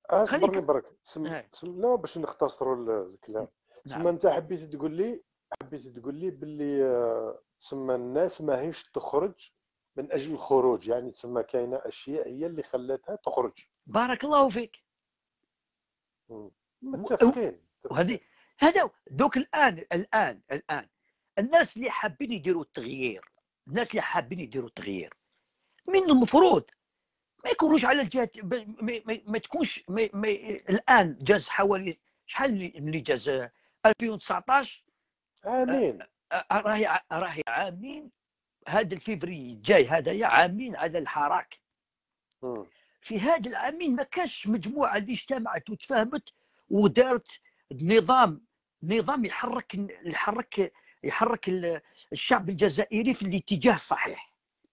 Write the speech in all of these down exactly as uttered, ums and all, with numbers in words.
اصبرني خليك. برك. سم... آه. سم... لا، باش نختصروا الكلام. تسمى نعم. انت حبيت تقول لي حبيت تقول لي باللي آه، تسمى الناس ماهيش تخرج من اجل الخروج، يعني تسمى كاينه اشياء هي اللي خلتها تخرج. بارك الله فيك. مم. و- متفقين وهذه متفقين. هذا دوك الان الان الان الناس اللي حابين يديروا التغيير، الناس اللي حابين يديروا التغيير من المفروض ما يكونوش على الجهه، ما, ما, ما تكونش ما ما الان جاز حوالي شحال اللي جاز ألفين وتسعطاش. امين. راهي راهي عامين، هذا الفيفري الجاي هذايا عامين على الحراك. مم. في هذا العامين ما كانش مجموعه اللي اجتمعت وتفاهمت ودارت نظام نظام يحرك يحرك يحرك الشعب الجزائري في الاتجاه الصحيح.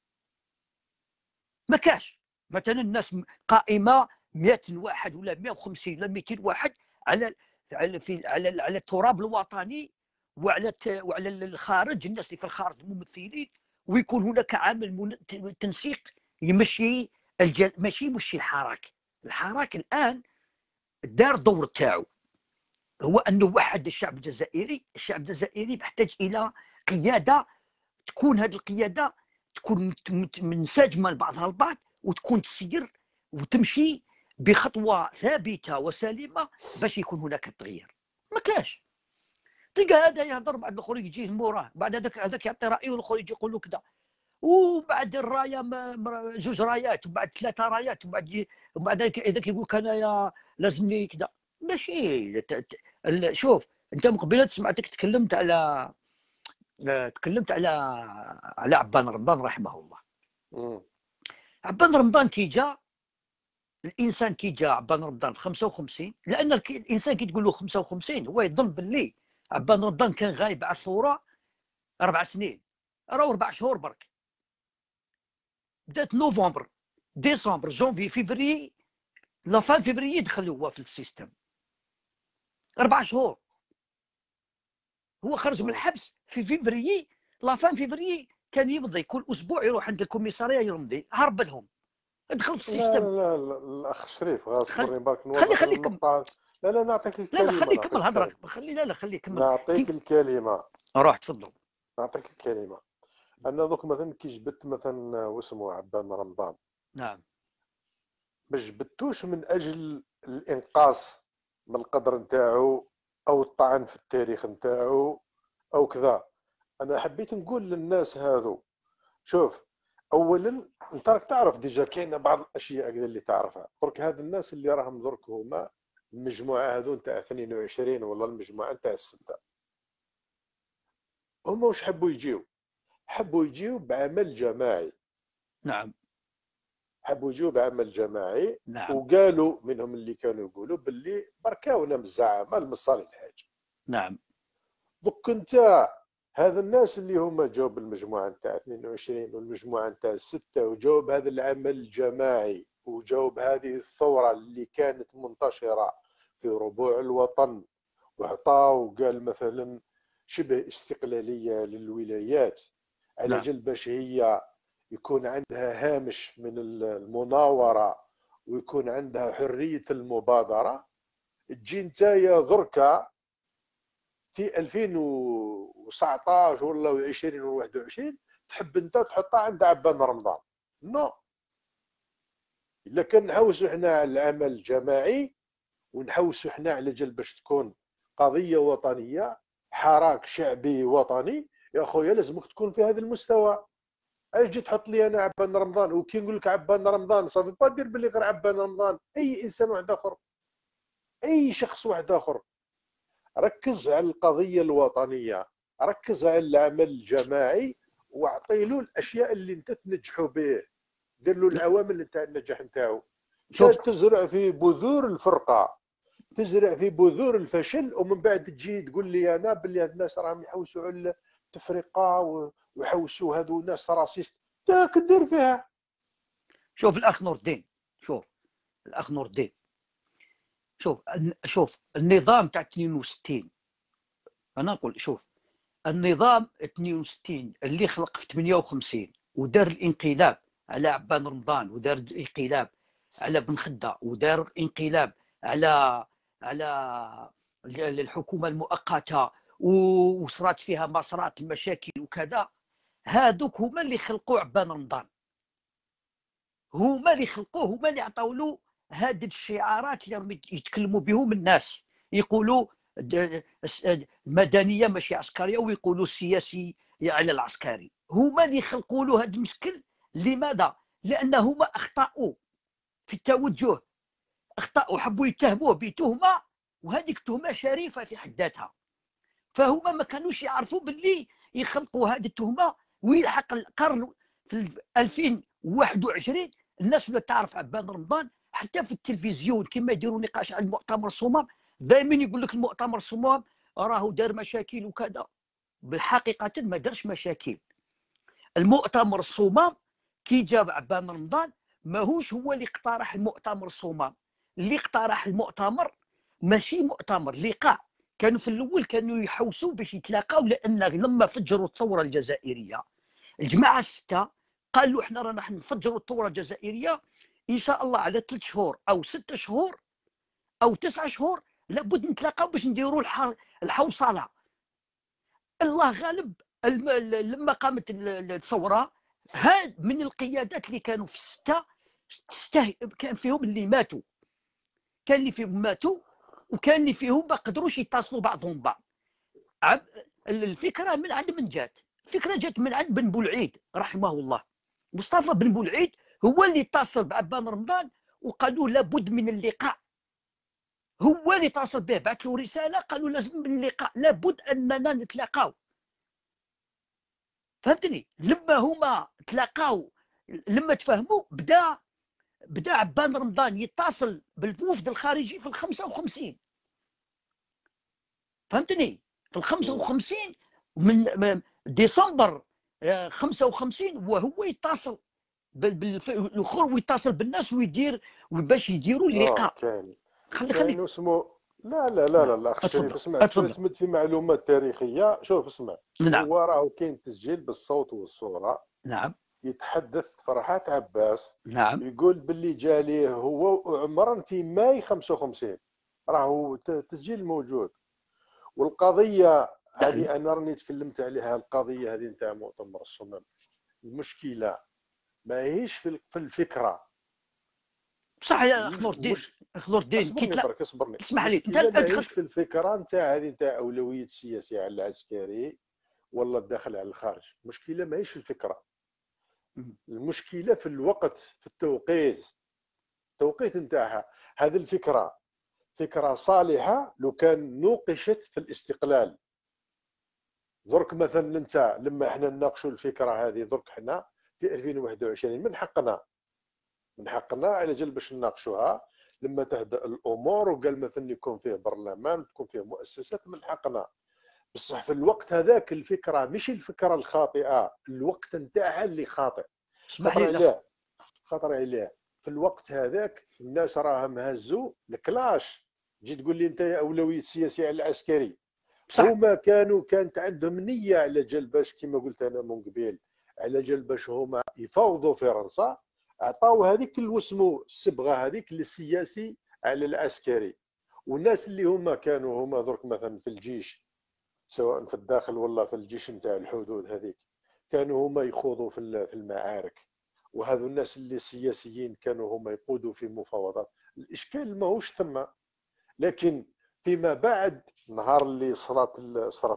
ما كاش مثلا الناس قائمه مئة واحد ولا مئة وخمسين ولا مئتين واحد على على في على على التراب الوطني، وعلى وعلى الخارج، الناس اللي في الخارج الممثلين، ويكون هناك عامل تنسيق يمشي الجل... ماشي يمشي الحراك. الحراك الان دار الدور تاعو، هو انه وحد الشعب الجزائري. الشعب الجزائري محتاج الى قياده، تكون هذه القياده تكون منسجمه لبعضها البعض، وتكون تسير وتمشي بخطوه ثابته وسليمه باش يكون هناك التغيير. ما كاش تلقى هذا يهضر بعد الاخر يجي موراه، بعد هذاك هذاك يعطي رايه والاخر يجي يقول له كذا، وبعد الرايه جوج رايات وبعد ثلاثه رايات وبعد وبعد هذاك يقول لك انايا لازمني كذا. ماشي. شوف انت من قبيله سمعتك تكلمت على تكلمت على على عبان رمضان رحمه الله. مم. عبان رمضان كي جا، الانسان كي جا عبان رمضان في خمسة وخمسين، لان الانسان كي تقول له خمسة وخمسين هو يظن باللي عبان رمضان كان غايب على الثوره اربع سنين، راه اربع شهور برك. بدات نوفمبر ديسمبر جونفي فيفري، لا فان فيفري دخل هو في السيستم، اربع شهور. هو خرج من مم. الحبس في فيفري، لا فان فيفري كان يمضي كل اسبوع يروح عند الكوميساريه يمضي، هرب لهم دخل في لا السيستم. لا لا, لا. الاخ شريف خلي اصبرني برك خلي نوضح خلي كم النقطه. لا لا، نعطيك لا لا الكلمه خلي نعطيك كمل الكلمه هضرك، خلي لا لا خلي كمل. نعطيك كي الكلمه روح تفضل. نعطيك الكلمه. انا دوك مثلا كي جبت مثلا واسمه عبان رمضان، نعم. ما جبتوش من اجل الانقاص من القدر نتاعو او الطعن في التاريخ نتاعو او كذا. انا حبيت نقول للناس هذو، شوف، اولا انت راك تعرف ديجا كاينه بعض الاشياء كذا اللي تعرفها درك. هاد الناس اللي راهم درك هما المجموعه هذو نتاع اثنين وعشرين ولا المجموعه نتاع السته، هما واش حبوا يجيو؟ حبوا يجيو بعمل جماعي. نعم. حبوا يجيو بعمل جماعي. نعم. وقالوا منهم اللي كانوا يقولوا باللي بركاونا من الزعامه لمصالح الحاج. نعم. دوك انت هذا الناس اللي هما جاوا بالمجموعه نتاع اثنين وعشرين والمجموعه نتاع السته وجاوا بهذا العمل الجماعي وجاوا بهذه الثوره اللي كانت منتشره في ربوع الوطن، وعطاو قال مثلا شبه استقلاليه للولايات على نعم. جل باش هي يكون عندها هامش من المناوره ويكون عندها حريه المبادره. تجي نتايا دركا في ألفين وتسعطاش ولا عشرين ولا واحد وعشرين تحب انت تحطها عند عبان رمضان؟ نو. الا كان نحوسوا حنا على العمل الجماعي ونحوسوا حنا على جل باش تكون قضيه وطنيه، حراك شعبي وطني، يا خويا لازمك تكون في هذا المستوى. علاش جيت تحط لي انا عبان رمضان؟ وكي نقول لك عبان رمضان صافي با دير باللي غير عبان رمضان، اي انسان واحد اخر، اي شخص واحد اخر. ركز على القضيه الوطنيه، ركز على العمل الجماعي، واعطي له الاشياء اللي انت تنجحوا به، دير له العوامل نتاع النجاح نتاعو. شوف تزرع في بذور الفرقه، تزرع في بذور الفشل، ومن بعد تجي تقول لي انا باللي هاد الناس راهم يحوسوا على التفرقه ويحوسوا هذو ناس راسيست. تاك دير فيها. شوف الاخ نور الدين، شوف الاخ نور الدين، شوف شوف النظام تاع اثنين وستين. انا نقول شوف النظام اثنين وستين اللي خلق في ثمانية وخمسين ودار الانقلاب على عبان رمضان، ودار الانقلاب على بن خده، ودار انقلاب على على الحكومه المؤقته وصرات فيها مسرات المشاكل وكذا، هادوك هما اللي خلقوا عبان رمضان، هما اللي خلقوه، هما اللي عطاو له هاد الشعارات اللي يتكلموا بهم الناس، يقولوا مدنيه ماشي عسكريه، ويقولوا سياسي على العسكري. هما اللي خلقوا له هذا المشكل. لماذا؟ لانهما اخطاوا في التوجه، اخطاوا، حبوا يتهموه بتهمه، وهذيك تهمه شريفه في حد ذاتها. فهما ما كانوش يعرفوا باللي يخلقوا هذه التهمه، ويلحق القرن في ألفين وواحد وعشرين الناس ولا تعرف عبان رمضان. حتى في التلفزيون كما يديروا نقاش على المؤتمر الصمام، دائما يقول لك المؤتمر الصمام راه دار مشاكل وكذا. بالحقيقه ما دارش مشاكل. المؤتمر الصمام كي جاب عبان رمضان ماهوش هو اللي اقترح المؤتمر الصمام. اللي اقترح المؤتمر ماشي مؤتمر، لقاء. كانوا في الاول كانوا يحوسوا باش يتلاقاو، لان لما فجروا الثوره الجزائريه الجماعه السته قالوا احنا رانا راح نفجروا الثوره الجزائريه ان شاء الله على ثلاث شهور او ست شهور او تسع شهور لابد نتلاقاو باش نديروا الحوصله. الله غالب لما قامت الثوره، هاد من القيادات اللي كانوا في السته سته كان فيهم اللي ماتوا، كان اللي فيهم ماتوا، وكان اللي فيهم ما قدروش يتصلوا بعضهم بعض. الفكره من عند من جات؟ الفكره جات من عند بن بولعيد رحمه الله. مصطفى بن بولعيد هو اللي اتصل بعبان رمضان وقالوا لابد من اللقاء. هو اللي اتصل به، بعث له رساله قالوا لازم من اللقاء، لابد اننا نتلاقاو. فهمتني؟ لما هما تلاقاو، لما تفاهموا، بدا بدا عبان رمضان يتصل بالوفد الخارجي في الخمسة وخمسين. فهمتني؟ في الخمسة وخمسين من ديسمبر خمسة وخمسين وهو يتصل بالاخر ويتصل بالناس ويدير باش يديروا اللقاء. آه كان خلي كان خلي اسمه لا لا لا لا الاخ الشريف، اسمع، تمد في معلومات تاريخيه. شوف اسمع، نعم. هو راهو كاين تسجيل بالصوت والصوره. نعم. يتحدث فرحات عباس، نعم. يقول باللي جا ليه هو وعمران في ماي خمسة وخمسين، راهو تسجيل موجود. والقضيه هذه انا راني تكلمت عليها، القضيه هذه نتاع مؤتمر الصمام، المشكله ماهيش في الفكره. صح يا اخ نور الدين، اخ نور الدين اصبرني برك اصبرني اسمح لي، انت ماهيش في الفكره نتاع هذه نتاع اولويه السياسيه على العسكري ولا الداخل على الخارج. المشكله ماهيش في الفكره، المشكله في الوقت، في التوقيت، التوقيت نتاعها. هذه الفكره فكره صالحه لو كان نوقشت في الاستقلال. درك مثلا انت لما احنا نناقشوا الفكره هذه درك احنا في ألفين وواحد وعشرين من حقنا من حقنا على جال باش نناقشوها لما تهدأ الامور، وقال مثلا يكون فيه برلمان تكون فيه مؤسسات، من حقنا. بصح في الوقت هذاك الفكره مش الفكره الخاطئه، الوقت نتاعها اللي خاطئ. خطر عليه خطر عليه في الوقت هذاك الناس راهم هزوا الكلاش. تجي تقول لي انت اولويه السياسيه على العسكري. هما كانوا كانت عندهم نيه على جال باش كما قلت انا من قبيل، على جال باش هما يفاوضوا فرنسا، عطاو هذيك الوسمو الصبغه هذيك للسياسي على العسكري. والناس اللي هما كانوا هما درك مثلا في الجيش، سواء في الداخل ولا في الجيش نتاع الحدود هذيك، كانوا هما يخوضوا في المعارك. وهذو الناس اللي السياسيين كانوا هما يقودوا في مفاوضات. الاشكال ماهوش ثم، لكن فيما بعد نهار اللي صرات صرات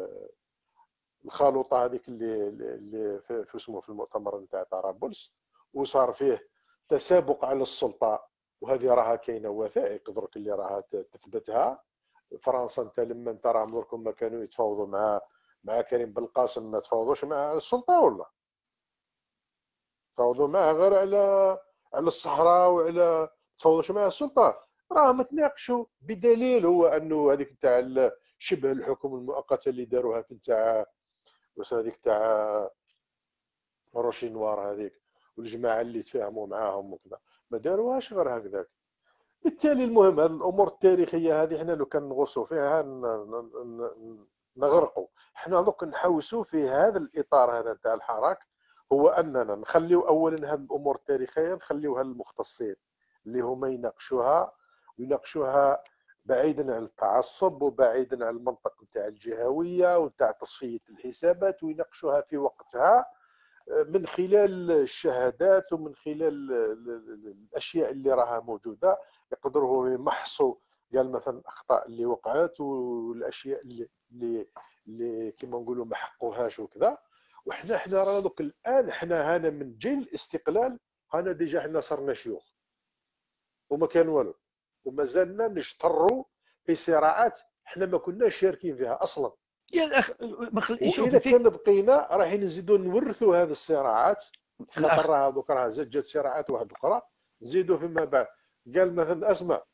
الخلطه هذيك اللي اللي في اسمه في المؤتمر نتاع طرابلس، وصار فيه تسابق على السلطه. وهذه راها كاينه وثائق درك اللي راها تثبتها. فرنسا انت لما انت راهم دركم ما كانوا يتفاوضوا مع مع كريم بالقاسم، ما تفاوضوش مع السلطه ولا تفاوضوا معه غير على على الصحراء، وعلى تفاوضوش مع السلطه. راهم تناقشوا بدليل هو انه هذيك تاع شبه الحكم المؤقته اللي داروها في تاع واش هذيك تاع روشي نوار هذيك، والجماعه اللي تفاهموا معاهم وكذا، ما داروهاش غير هكذاك. بالتالي المهم هذه الامور التاريخيه هذه احنا لو كان نغوصوا فيها نغرقوا. احنا دوك نحوسوا في هذا الاطار هذا تاع الحراك، هو اننا نخليو اولا هذه الامور التاريخيه نخليوها للمختصين اللي هما يناقشوها ويناقشوها بعيدا عن التعصب وبعيدا عن المنطق نتاع الجهويه ونتاع تصفيه الحسابات، ويناقشوها في وقتها من خلال الشهادات ومن خلال الاشياء اللي راها موجوده. يقدروا يمحصوا قال مثلا الاخطاء اللي وقعت والاشياء اللي اللي, اللي كما نقولوا ما حقوهاش وكذا. وحنا حنا رانا دوك الان حنا هنا من جيل الاستقلال هنا ديجا حنا صرنا شيوخ وما كان والو، وما زلنا نجتروا في صراعات حنا ما كناش شاركين فيها اصلا. يا الاخ واذا كان بقينا راح نزيدوا نورثوا هذه الصراعات، خاطر راه هذوك راه جات صراعات واحده اخرى نزيدوا فيما بعد. قال مثلا اسمع